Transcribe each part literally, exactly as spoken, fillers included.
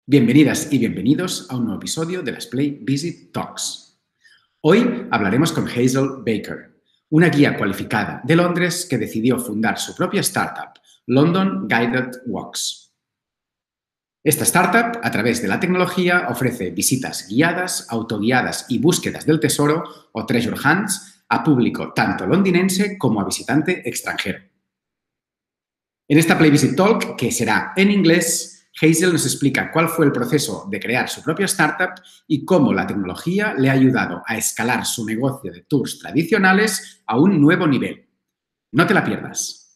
Bienvenidas y bienvenidos a un nuevo episodio de las Play Visit Talks. Hoy hablaremos con Hazel Baker, una guía cualificada de Londres que decidió fundar su propia startup, London Guided Walks. Esta startup, a través de la tecnología, ofrece visitas guiadas, autoguiadas y búsquedas del tesoro o treasure hunts a público tanto londinense como a visitante extranjero. En esta Play Visit Talk, que será en inglés, Hazel nos explica cuál fue el proceso de crear su propia startup y cómo la tecnología le ha ayudado a escalar su negocio de tours tradicionales a un nuevo nivel. No te la pierdas.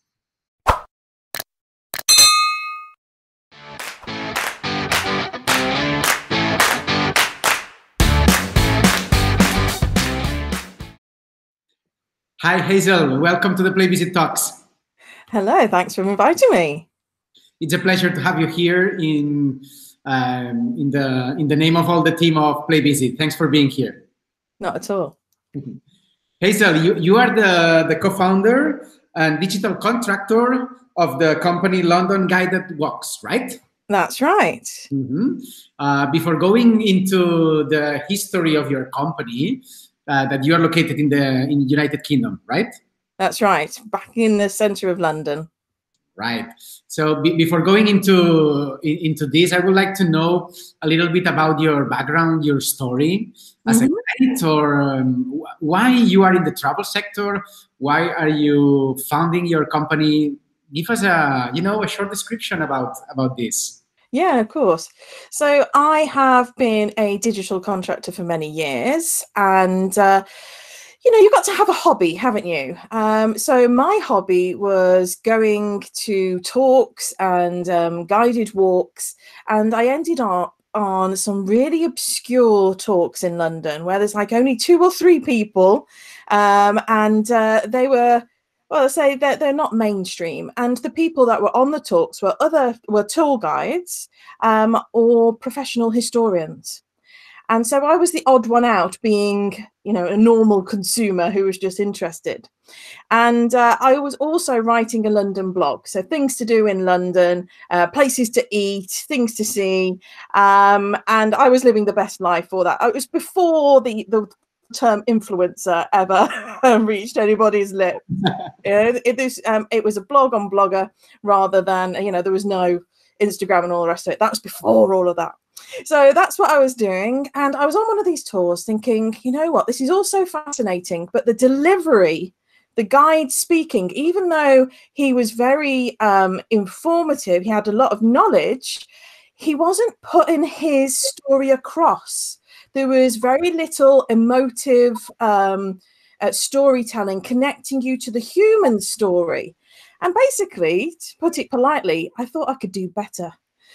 Hi, Hazel. Welcome to the Play Visit Talks. Hello. Thanks for inviting me. It's a pleasure to have you here in um, in the in the name of all the team of Play Visit. Thanks for being here. Not at all. Hazel, you, you are the, the co-founder and digital contractor of the company London Guided Walks, right? That's right. Mm-hmm. Uh, before going into the history of your company, uh, that you are located in the in the United Kingdom, right? That's right. Back in the centre of London. Right. So be, before going into in, into this, I would like to know a little bit about your background, your story as mm-hmm. a guide, or um, why you are in the travel sector. Why are you founding your company? Give us a you know a short description about about this. Yeah, of course. So I have been a digital contractor for many years, and uh, you know, you've got to have a hobby, haven't you? Um, so my hobby was going to talks and um, guided walks, and I ended up on some really obscure talks in London where there's like only two or three people, um, and uh, they were, well, I say they're, they're not mainstream, and the people that were on the talks were other were tour guides um, or professional historians. And so I was the odd one out, being, you know, a normal consumer who was just interested. And uh, I was also writing a London blog. So things to do in London, uh, places to eat, things to see. Um, and I was living the best life for that. It was before the, the term influencer ever reached anybody's lips. You know, it, it, um, it was a blog on Blogger rather than, you know, there was no Instagram and all the rest of it. That was before all of that. So that's what I was doing. And I was on one of these tours thinking, you know what, this is all so fascinating, but the delivery, the guide speaking, even though he was very um, informative, he had a lot of knowledge, he wasn't putting his story across. There was very little emotive um, uh, storytelling connecting you to the human story. And basically, to put it politely, I thought I could do better.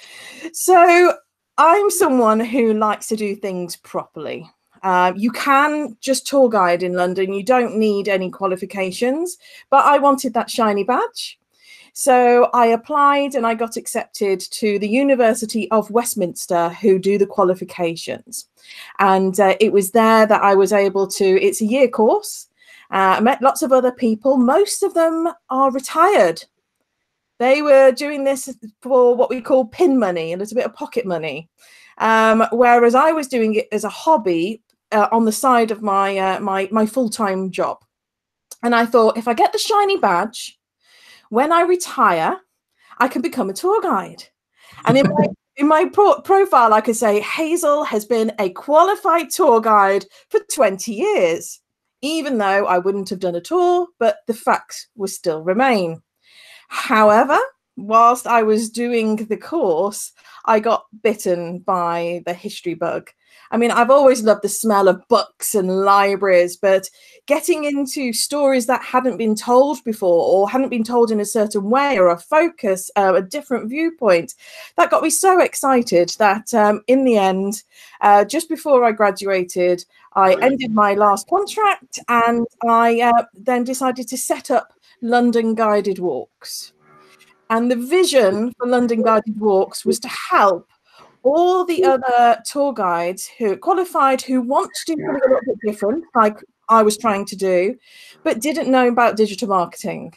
So I'm someone who likes to do things properly. Uh, you can just tour guide in London. You don't need any qualifications, but I wanted that shiny badge. So I applied and I got accepted to the University of Westminster, who do the qualifications. And uh, it was there that I was able to, it's a year course. Uh, I met lots of other people. Most of them are retired. They were doing this for what we call pin money, a little bit of pocket money. Um, whereas I was doing it as a hobby uh, on the side of my, uh, my, my full-time job. And I thought, if I get the shiny badge, when I retire, I can become a tour guide. And in my, in my pro profile, I could say, Hazel has been a qualified tour guide for twenty years, even though I wouldn't have done a tour, but the facts would still remain. However, whilst I was doing the course, I got bitten by the history bug. I mean, I've always loved the smell of books and libraries, but getting into stories that hadn't been told before or hadn't been told in a certain way or a focus, uh, a different viewpoint, that got me so excited that um, in the end, uh, just before I graduated, I ended my last contract and I uh, then decided to set up London Guided Walks. And the vision for London Guided Walks was to help all the other tour guides who are qualified, who want to do something a little bit different, like I was trying to do, but didn't know about digital marketing.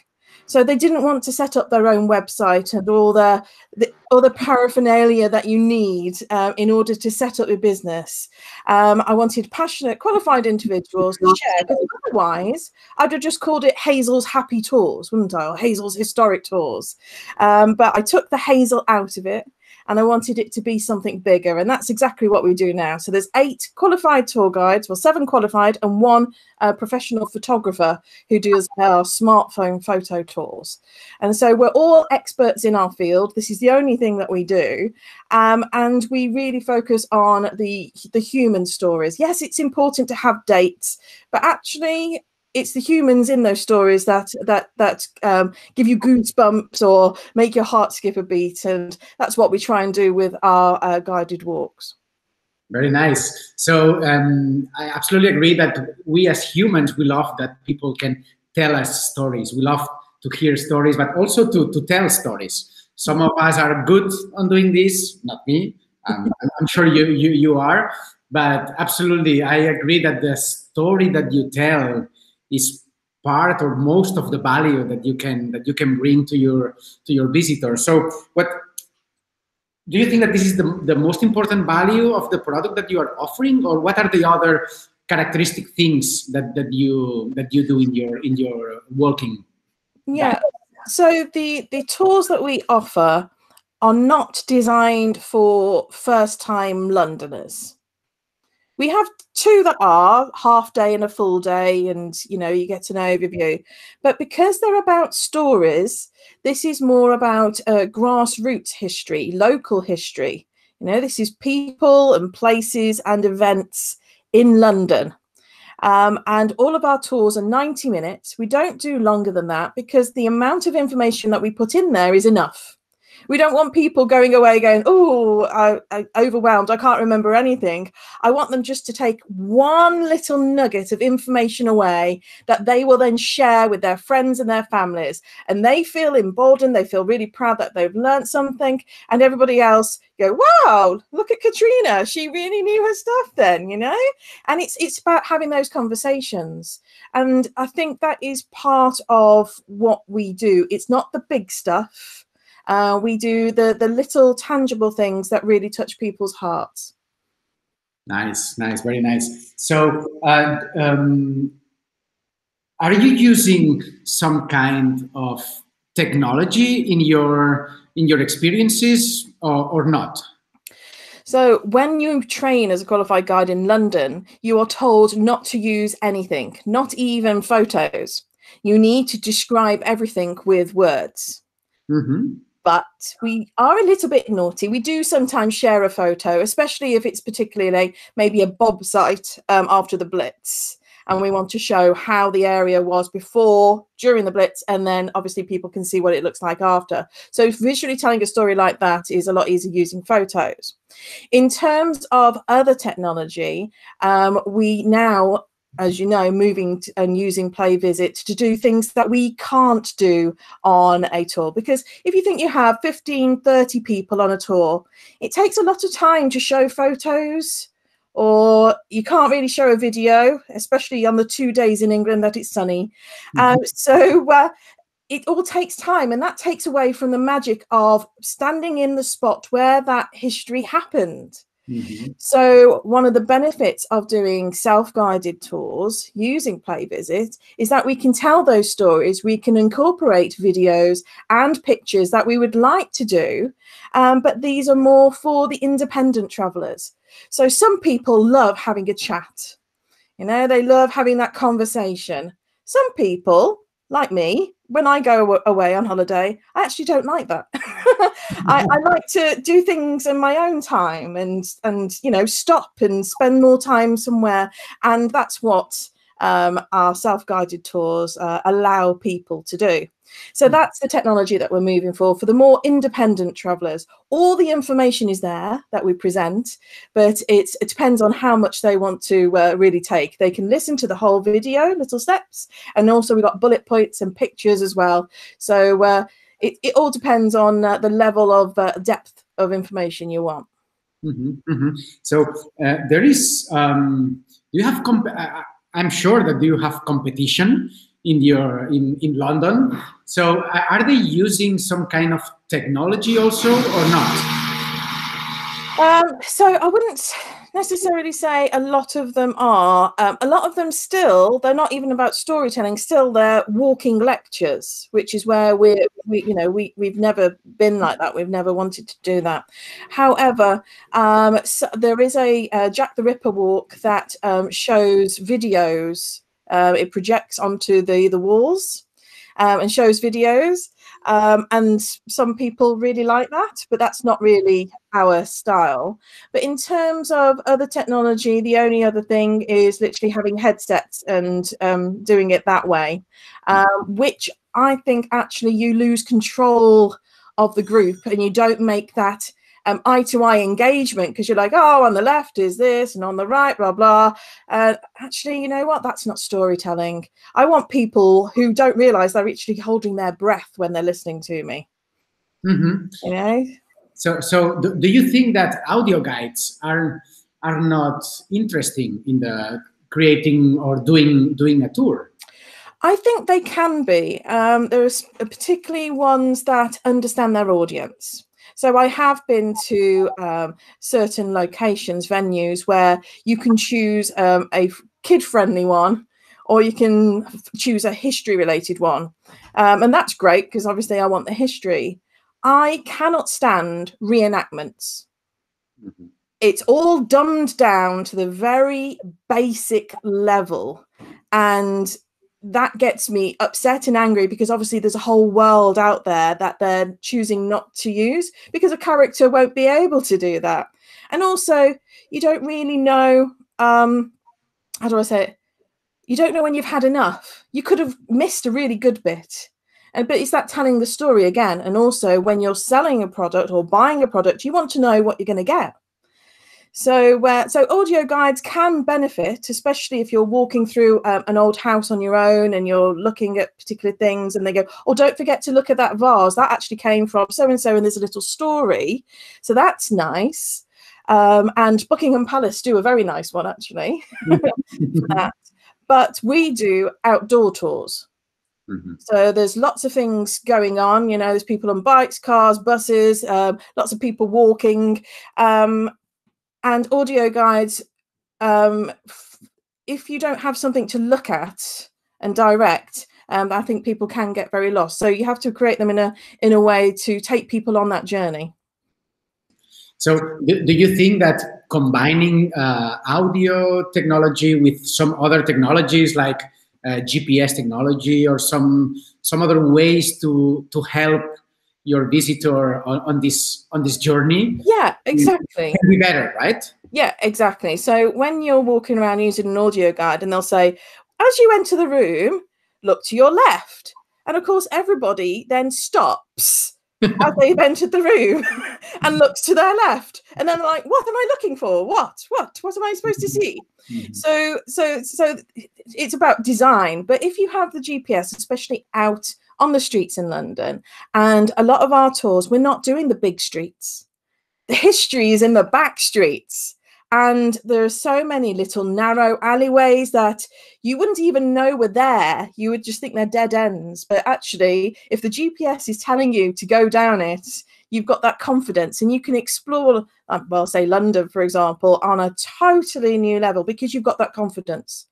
So they didn't want to set up their own website and all the, the other paraphernalia that you need uh, in order to set up your business. Um, I wanted passionate, qualified individuals to share, because otherwise I'd have just called it Hazel's Happy Tours, wouldn't I? Or Hazel's Historic Tours. Um, but I took the Hazel out of it, and I wanted it to be something bigger. And that's exactly what we do now. So there's eight qualified tour guides, well, seven qualified, and one uh, professional photographer who does our smartphone photo tours. And so we're all experts in our field. This is the only thing that we do. Um, and we really focus on the, the human stories. Yes, it's important to have dates, but actually, it's the humans in those stories that that that um, give you goosebumps or make your heart skip a beat, and that's what we try and do with our uh, guided walks. Very nice. So um, I absolutely agree that we as humans, we love that people can tell us stories. We love to hear stories, but also to, to tell stories. Some of us are good on doing this, not me. Um, I'm sure you, you, you are, but absolutely, I agree that the story that you tell is part or most of the value that you can that you can bring to your to your visitor. So what do you think that this is the, the most important value of the product that you are offering, or what are the other characteristic things that, that you that you do in your in your walking? Yeah, so the the tours that we offer are not designed for first-time Londoners. We have two that are half day and a full day, and you know, you get an overview. But because they're about stories, this is more about uh, grassroots history, local history. You know, this is people and places and events in London. Um, and all of our tours are ninety minutes. We don't do longer than that because the amount of information that we put in there is enough. We don't want people going away going, oh, I, I overwhelmed, I can't remember anything. I want them just to take one little nugget of information away that they will then share with their friends and their families. And they feel emboldened, they feel really proud that they've learned something, and everybody else go, wow, look at Katrina, she really knew her stuff then, you know? And it's, it's about having those conversations. And I think that is part of what we do. It's not the big stuff. Uh, we do the, the little tangible things that really touch people's hearts. Nice, nice, very nice. So uh, um, are you using some kind of technology in your, in your experiences or, or not? So when you train as a qualified guide in London, you are told not to use anything, not even photos. You need to describe everything with words. Mm-hmm. But we are a little bit naughty. We do sometimes share a photo, especially if it's particularly maybe a Bob site um, after the Blitz. And we want to show how the area was before, during the Blitz, and then obviously people can see what it looks like after. So visually telling a story like that is a lot easier using photos. In terms of other technology, um, we now, as you know, moving to, and using PlayVisit to do things that we can't do on a tour. Because if you think you have fifteen, thirty people on a tour, it takes a lot of time to show photos, or you can't really show a video, especially on the two days in England that it's sunny. Mm-hmm. Um, so uh, it all takes time, and that takes away from the magic of standing in the spot where that history happened. Mm-hmm. So one of the benefits of doing self-guided tours using PlayVisit is that we can tell those stories, we can incorporate videos and pictures that we would like to do, um, but these are more for the independent travelers. So some people love having a chat, you know, they love having that conversation. Some people, like me, when I go away on holiday, I actually don't like that. I, I like to do things in my own time and, and, you know, stop and spend more time somewhere. And that's what um, our self-guided tours uh, allow people to do. So that's the technology that we're moving for, for the more independent travelers. All the information is there that we present, but it's, it depends on how much they want to uh, really take. They can listen to the whole video, little steps, and also we've got bullet points and pictures as well. So uh, it, it all depends on uh, the level of uh, depth of information you want. Mm-hmm, mm-hmm. So uh, there is, um, you have, comp uh, I'm sure that you have competition in your in, in London. So uh, are they using some kind of technology also or not? Um, so I wouldn't necessarily say a lot of them are. Um, a lot of them still, they're not even about storytelling. Still, they're walking lectures, which is where we're, we, you know, we we've never been like that. We've never wanted to do that. However, um, so there is a uh, Jack the Ripper walk that um, shows videos. Uh, it projects onto the the walls um, and shows videos. Um, and some people really like that, but that's not really our style. But in terms of other technology, the only other thing is literally having headsets and um, doing it that way, um, which I think actually you lose control of the group and you don't make that um, eye-to-eye engagement, because you're like, oh, on the left is this and on the right, blah, blah. Uh, actually, you know what? That's not storytelling. I want people who don't realize they're actually holding their breath when they're listening to me. Mm-hmm. You know? So, so do, do you think that audio guides are are not interesting in the creating or doing doing a tour? I think they can be. Um, there's particularly ones that understand their audience. So I have been to um, certain locations, venues, where you can choose um, a kid-friendly one, or you can choose a history-related one. Um, and that's great, because obviously I want the history. I cannot stand reenactments. Mm-hmm. It's all dumbed down to the very basic level. And that gets me upset and angry, because obviously there's a whole world out there that they're choosing not to use because a character won't be able to do that. And also, you don't really know, um, how do I say it? You don't know when you've had enough. You could have missed a really good bit. And, but it's that telling the story again. And also, when you're selling a product or buying a product, you want to know what you're going to get. So, uh, so audio guides can benefit, especially if you're walking through uh, an old house on your own and you're looking at particular things, and they go, "Oh, don't forget to look at that vase. That actually came from so and so, and there's a little story." So that's nice. Um, and Buckingham Palace do a very nice one, actually. that. But we do outdoor tours. Mm-hmm. So there's lots of things going on. You know, there's people on bikes, cars, buses, um, lots of people walking. Um, And audio guides, um, if you don't have something to look at and direct, um, I think people can get very lost. So you have to create them in a in a way to take people on that journey. So do, do you think that combining uh, audio technology with some other technologies like uh, G P S technology or some some other ways to to help your visitor on, on this on this journey, yeah, exactly, can be better, right? Yeah, exactly. So when you're walking around using an audio guide, and they'll say, as you enter the room, look to your left, and of course everybody then stops as they've entered the room and looks to their left, and then they're like, what am I looking for? What what what am I supposed to see? Mm-hmm. so so so it's about design. But if you have the G P S, especially out on the streets in London, and a lot of our tours, we're not doing the big streets. The history is in the back streets, and there are so many little narrow alleyways that you wouldn't even know were there. You would just think they're dead ends. But actually, if the G P S is telling you to go down it, you've got that confidence, and you can explore, well, say London, for example, on a totally new level, because you've got that confidence.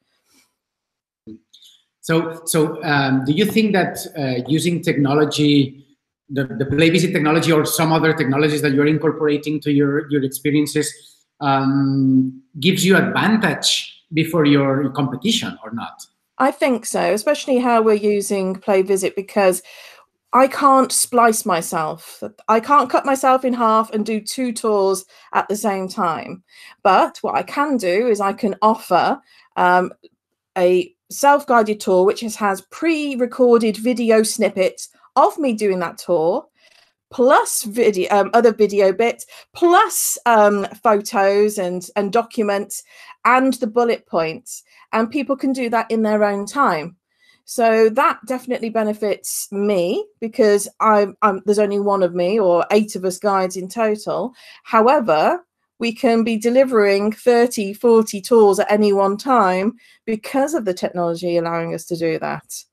So, so um, do you think that uh, using technology, the, the Play Visit technology or some other technologies that you're incorporating to your, your experiences um, gives you advantage before your competition or not? I think so, especially how we're using Play Visit, because I can't splice myself. I can't cut myself in half and do two tours at the same time. But what I can do is I can offer um, a self-guided tour which has, has pre-recorded video snippets of me doing that tour, plus video, um, other video bits, plus um, photos and and documents and the bullet points, and people can do that in their own time. So that definitely benefits me, because I'm, I'm there's only one of me, or eight of us guides in total. However, we can be delivering thirty, forty tours at any one time because of the technology allowing us to do that.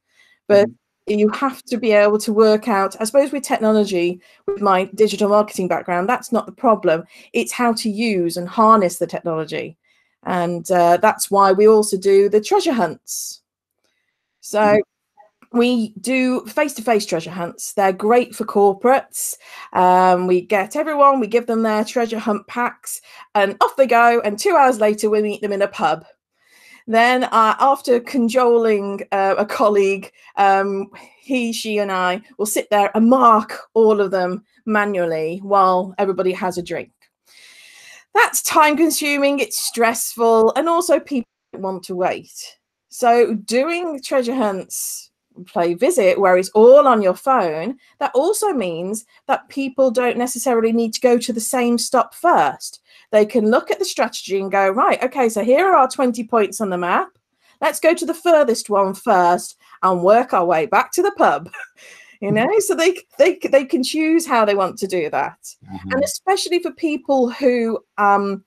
But mm-hmm. you have to be able to work out, I suppose with technology, with my digital marketing background, that's not the problem. It's how to use and harness the technology. And uh, that's why we also do the treasure hunts. So mm-hmm. we do face-to-face treasure hunts. They're great for corporates. Um, we get everyone, we give them their treasure hunt packs, and off they go. And two hours later, we meet them in a pub. Then uh, after cajoling uh, a colleague, um, he, she and I will sit there and mark all of them manually while everybody has a drink. That's time consuming, it's stressful, and also people want to wait. So doing treasure hunts, play visit, where it's all on your phone, that also means that people don't necessarily need to go to the same stop first. They can look at the strategy and go, right, okay, so here are our twenty points on the map. Let's go to the furthest one first and work our way back to the pub. You know, so they they they can choose how they want to do that. Mm-hmm. And especially for people who um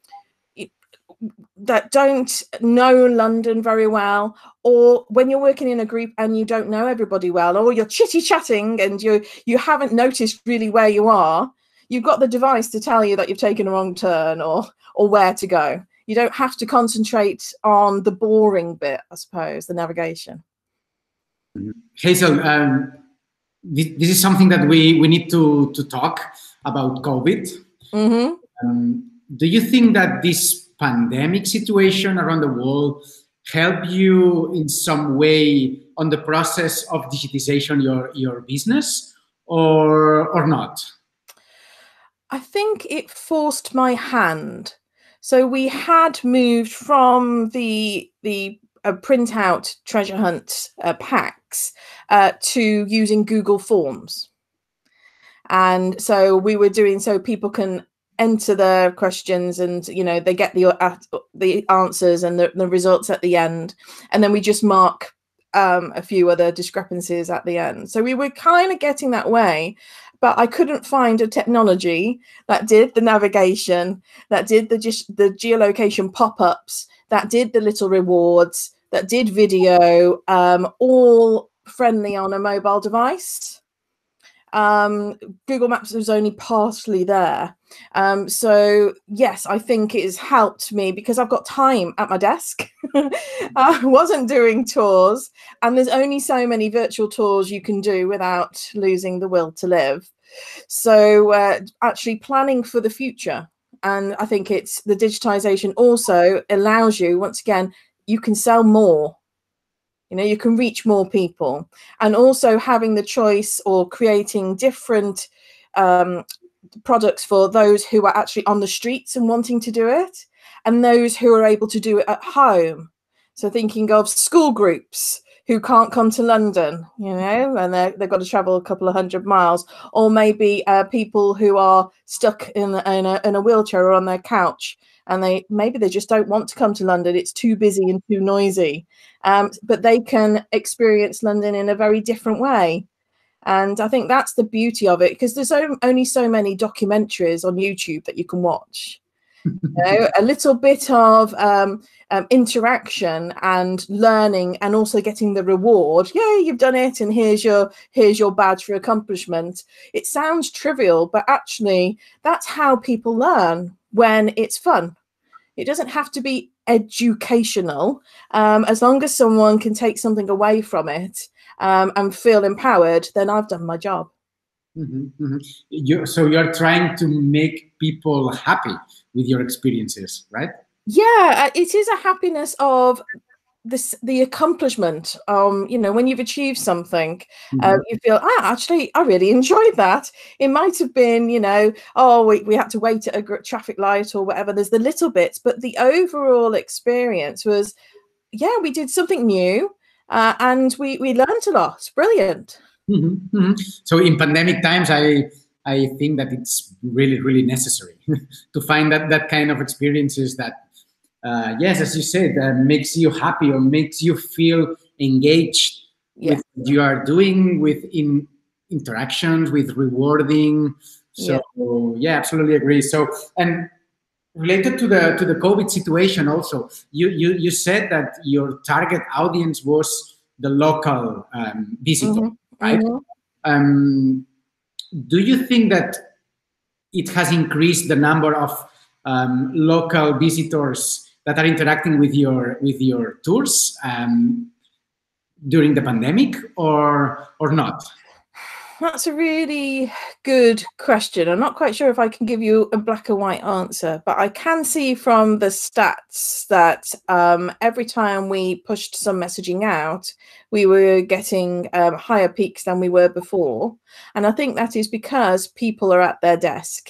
that don't know London very well, or when you're working in a group and you don't know everybody well, or you're chitty chatting and you you haven't noticed really where you are, you've got the device to tell you that you've taken a wrong turn or or where to go. You don't have to concentrate on the boring bit, I suppose, the navigation. Hazel, um, this, this is something that we, we need to, to talk about COVID. Mm-hmm. Um, do you think that this pandemic situation around the world helped you in some way on the process of digitization your, your business or, or not? I think it forced my hand. So we had moved from the the uh, printout treasure hunt uh, packs uh, to using Google Forms. And so we were doing so people can enter their questions and, you know, they get the uh, the answers and the, the results at the end. And then we just mark um, a few other discrepancies at the end. So we were kind of getting that way. But I couldn't find a technology that did the navigation, that did the just the geolocation pop-ups, that did the little rewards, that did video, um, all friendly on a mobile device. Um, Google Maps was only partially there. Um, so yes, I think it has helped me because I've got time at my desk. I wasn't doing tours, and there's only so many virtual tours you can do without losing the will to live. So uh, actually planning for the future. And I think it's the digitization also allows you, once again, you can sell more. You know, you can reach more people, and also having the choice or creating different um, products for those who are actually on the streets and wanting to do it, and those who are able to do it at home. So thinking of school groups who can't come to London, you know, and they've got to travel a couple of hundred miles, or maybe uh, people who are stuck in, in, a, in a wheelchair or on their couch. And they maybe they just don't want to come to London. It's too busy and too noisy. Um, but they can experience London in a very different way. And I think that's the beauty of it, because there's only so many documentaries on YouTube that you can watch. You know, a little bit of um, um, interaction and learning, and also getting the reward. Yeah, you've done it, and here's your here's your badge for accomplishment. It sounds trivial, but actually that's how people learn when it's fun. It doesn't have to be educational. Um, as long as someone can take something away from it um, and feel empowered, then I've done my job. Mm-hmm, mm-hmm. You, so you're trying to make people happy with your experiences, right? Yeah, it is a happiness of this, the accomplishment. Um, you know, when you've achieved something, mm-hmm. uh, you feel, ah, actually, I really enjoyed that. It might have been, you know, oh, we, we had to wait at a traffic light or whatever. There's the little bits, but the overall experience was, yeah, we did something new uh, and we, we learned a lot. Brilliant. Mm-hmm, mm-hmm. So in pandemic times, I I think that it's really, really necessary to find that, that kind of experiences that, uh, yes, as you said, uh, makes you happy or makes you feel engaged yeah. with what you are doing, with in interactions, with rewarding. So yeah. yeah, absolutely agree. So, and related to the to the COVID situation also, you, you, you said that your target audience was the local um, visitor, Mm-hmm. right? Mm-hmm. Um, do you think that it has increased the number of um, local visitors that are interacting with your with your tours um, during the pandemic, or or not? That's a really good question. I'm not quite sure if I can give you a black and white answer, but I can see from the stats that um, every time we pushed some messaging out, we were getting um, higher peaks than we were before. And I think that is because people are at their desk.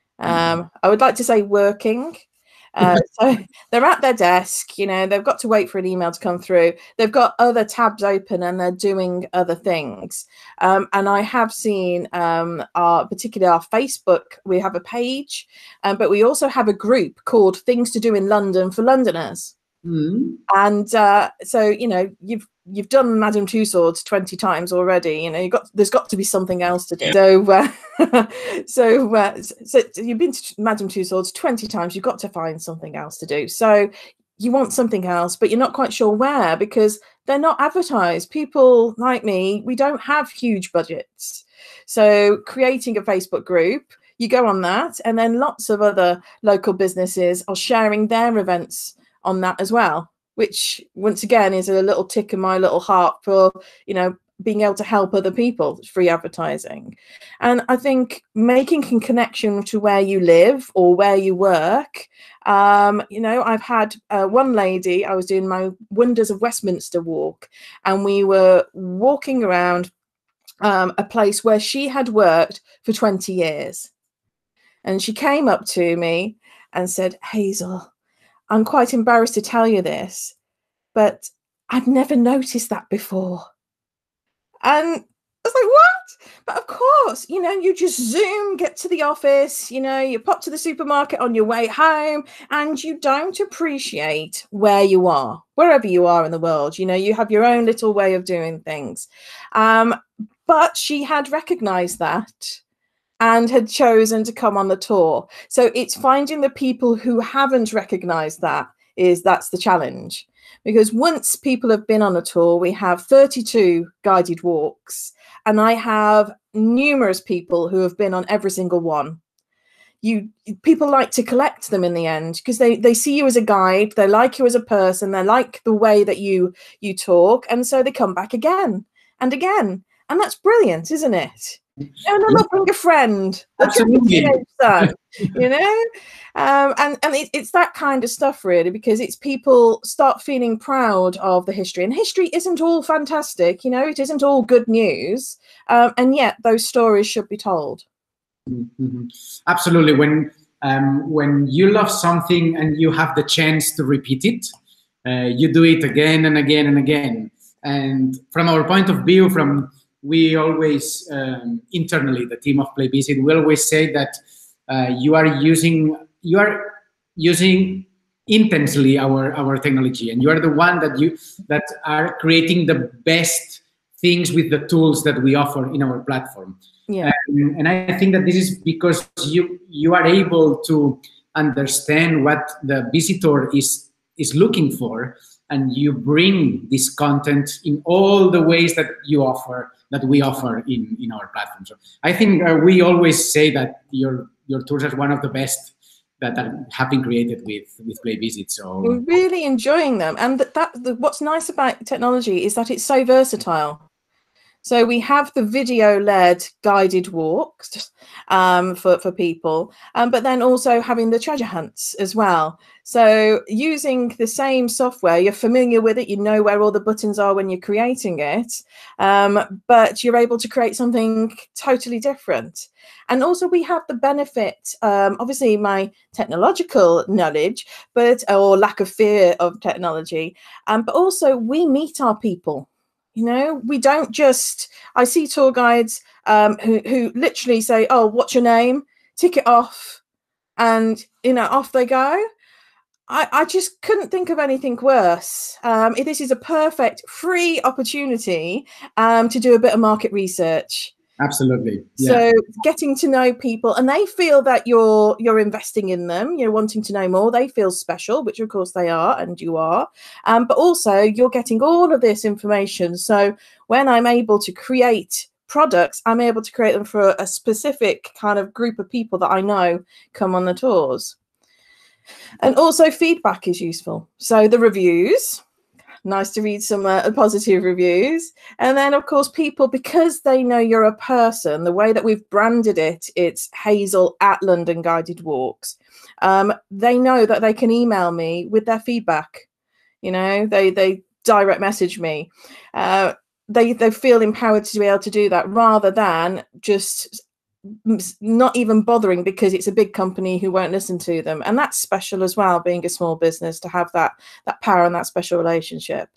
Um, I would like to say working. Uh, so they're at their desk, you know, they've got to wait for an email to come through. They've got other tabs open and they're doing other things. Um, and I have seen, um, our, particularly our Facebook, we have a page, um, but we also have a group called Things to Do in London for Londoners. Mm-hmm. And uh, so, you know, you've you've done Madame Tussauds twenty times already. You know, you got there's got to be something else to do. So, uh, so, uh, so you've been to Madame Tussauds twenty times. You've got to find something else to do. So you want something else, but you're not quite sure where because they're not advertised. People like me, we don't have huge budgets. So creating a Facebook group, you go on that, and then lots of other local businesses are sharing their events on that as well, which once again is a little tick in my little heart for, you know, being able to help other people, free advertising. And I think making a connection to where you live or where you work. Um, you know, I've had uh, one lady, I was doing my Wonders of Westminster walk, and we were walking around um, a place where she had worked for twenty years. And she came up to me and said, "Hazel, I'm quite embarrassed to tell you this, but I'd never noticed that before." And I was like, what? But of course, you know, you just zoom, get to the office, you know, you pop to the supermarket on your way home, and you don't appreciate where you are, wherever you are in the world. You know, you have your own little way of doing things. Um, but she had recognized that and had chosen to come on the tour. So it's finding the people who haven't recognized that is that's the challenge. Because once people have been on a tour, we have thirty-two guided walks, and I have numerous people who have been on every single one. You people like to collect them in the end because they they see you as a guide, they like you as a person, they like the way that you you talk, and so they come back again and again. And that's brilliant, isn't it? And I'm not bring a friend, Absolutely. son, you know, um, and and it, it's that kind of stuff really, because it's people start feeling proud of the history, and history isn't all fantastic, you know, it isn't all good news, um, and yet those stories should be told. Mm-hmm. Absolutely. When um, when you love something and you have the chance to repeat it, uh, you do it again and again and again. And from our point of view, from we always, um, internally, the team of Play Visit, we always say that uh, you are using you are using intensely our our technology, and you are the one that you that are creating the best things with the tools that we offer in our platform. Yeah, and, and I think that this is because you you are able to understand what the visitor is is looking for, and you bring this content in all the ways that you offer. That we offer in, in our platform. So I think uh, we always say that your your tours are one of the best that are, have been created with with Play Visit. So we're really enjoying them, and that, that the, what's nice about technology is that it's so versatile. So we have the video-led guided walks um, for, for people, um, but then also having the treasure hunts as well. So using the same software, you're familiar with it, you know where all the buttons are when you're creating it, um, but you're able to create something totally different. And also we have the benefit, um, obviously my technological knowledge, but or lack of fear of technology, um, but also we meet our people. You know, we don't just, I see tour guides um, who, who literally say, "Oh, what's your name? Tick it off." And, you know, off they go. I, I just couldn't think of anything worse. Um, this is a perfect free opportunity um, to do a bit of market research. Absolutely. Yeah. So getting to know people, and they feel that you're you're investing in them, you're wanting to know more. They feel special, which of course they are, and you are. Um, but also you're getting all of this information. So when I'm able to create products, I'm able to create them for a specific kind of group of people that I know come on the tours. And also feedback is useful. So the reviews. Nice to read some uh, positive reviews. And then, of course, people, because they know you're a person, the way that we've branded it, it's Hazel at London Guided Walks. Um, they know that they can email me with their feedback. You know, they they direct message me. Uh, they, they feel empowered to be able to do that rather than just not even bothering because it's a big company who won't listen to them. And that's special as well, being a small business, to have that that power and that special relationship.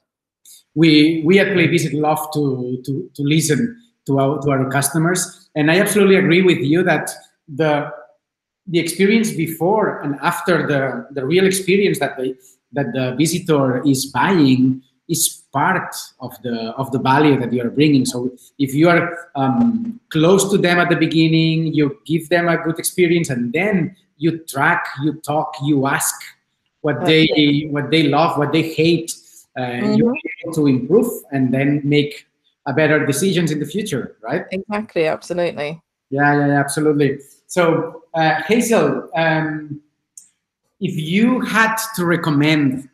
We we at PlayVisit love to to to listen to our to our customers, and I absolutely agree with you that the the experience before and after the the real experience that the that the visitor is buying is part of the of the value that you are bringing. So if you are um, close to them at the beginning, you give them a good experience, and then you track, you talk, you ask what they what they love, what they hate. Uh, mm-hmm. You're able to improve and then make a better decisions in the future, right? Exactly, absolutely. Yeah, yeah, yeah, absolutely. So uh, Hazel, um, if you had to recommend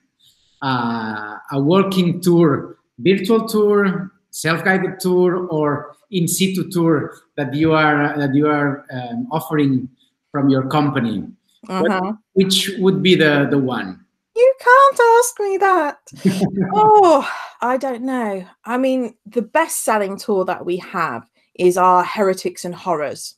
Uh, a walking tour, virtual tour, self-guided tour, or in situ tour that you are that you are um, offering from your company, uh-huh. what, which would be the the one? You can't ask me that. Oh, I don't know. I mean, the best-selling tour that we have is our Heretics and Horrors.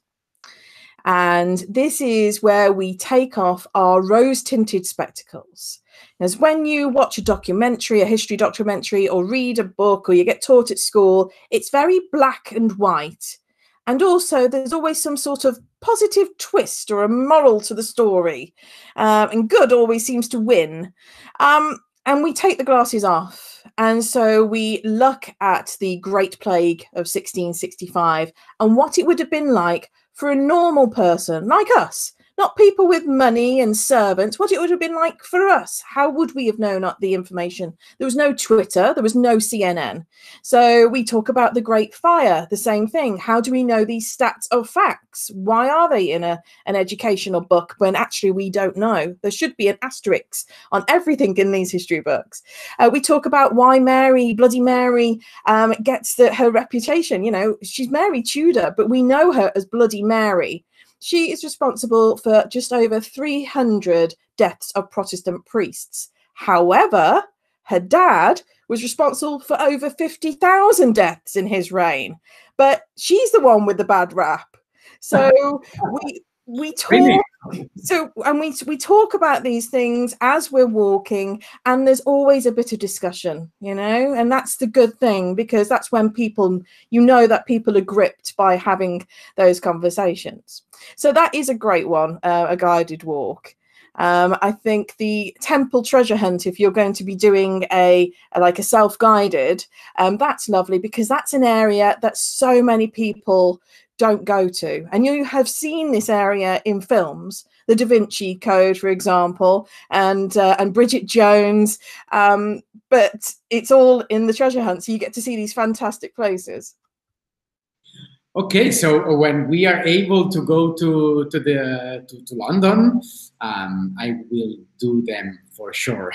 And this is where we take off our rose-tinted spectacles. As when you watch a documentary, a history documentary, or read a book, or you get taught at school, it's very black and white. And also there's always some sort of positive twist or a moral to the story. Um, and good always seems to win. Um, and we take the glasses off. And so we look at the Great Plague of sixteen sixty-five and what it would have been like for a normal person like us, not people with money and servants, what it would have been like for us. How would we have known the information? There was no Twitter, there was no C N N. So we talk about the Great Fire, the same thing. How do we know these stats are facts? Why are they in a, an educational book when actually we don't know? There should be an asterisk on everything in these history books. Uh, we talk about why Mary, Bloody Mary, um, gets the, her reputation. You know, she's Mary Tudor, but we know her as Bloody Mary. She is responsible for just over three hundred deaths of Protestant priests. However, her dad was responsible for over fifty thousand deaths in his reign. But she's the one with the bad rap. So we we talk really? so and we we talk about these things as we're walking, and there's always a bit of discussion, you know, and that's the good thing, because that's when people, you know, that people are gripped by having those conversations. So that is a great one, uh, a guided walk. Um, I think the temple treasure hunt, if you're going to be doing a, a like a self-guided, um, that's lovely, because that's an area that so many people don't go to. And you have seen this area in films, the Da Vinci Code, for example, and uh, and Bridget Jones, um, but it's all in the treasure hunt, so you get to see these fantastic places. Okay, so when we are able to go to to the to, to London, um, I will do them for sure.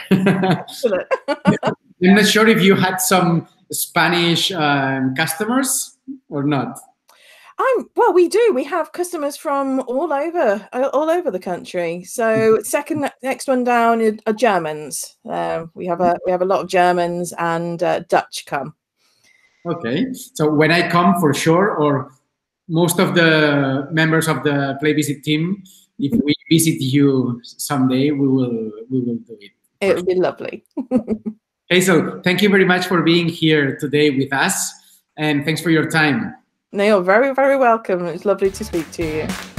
I'm not sure if you had some Spanish um, customers or not. I'm, well, we do. We have customers from all over, all over the country. So second, next one down are Germans. Uh, we have a we have a lot of Germans and uh, Dutch come. Okay, so when I come, for sure, or most of the members of the PlayVisit team, if we visit you someday, we will we will do it. It would be lovely. Hazel, thank you very much for being here today with us, and thanks for your time. No, you're very, very welcome. It's lovely to speak to you.